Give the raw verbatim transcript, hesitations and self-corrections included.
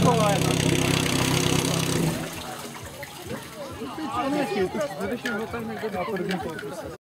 Ty čo nechci, to vyřeším ho tak někde do první.